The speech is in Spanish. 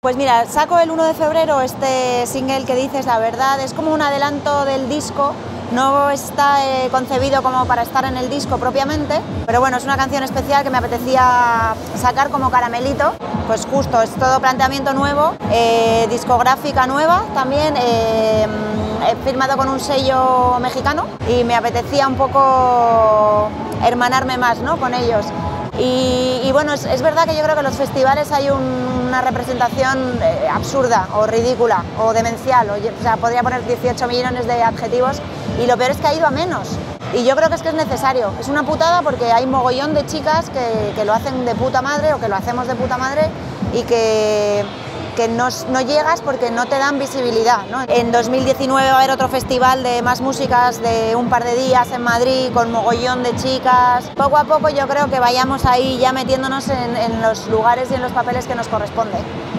Pues mira, saco el 1 de febrero este single que dices, la verdad, es como un adelanto del disco, no está concebido como para estar en el disco propiamente, pero bueno, es una canción especial que me apetecía sacar como caramelito, pues justo, es todo planteamiento nuevo, discográfica nueva también, he firmado con un sello mexicano y me apetecía un poco hermanarme más, ¿no?, con ellos. Y bueno, es verdad que yo creo que en los festivales hay una representación absurda o ridícula o demencial, o sea, podría poner 18 millones de adjetivos y lo peor es que ha ido a menos. Y yo creo que es necesario, es una putada porque hay mogollón de chicas que lo hacen de puta madre o que lo hacemos de puta madre y que no llegas porque no te dan visibilidad, ¿no? En 2019 va a haber otro festival de más músicas de un par de días en Madrid con mogollón de chicas. Poco a poco yo creo que vayamos ahí ya metiéndonos en los lugares y en los papeles que nos corresponden.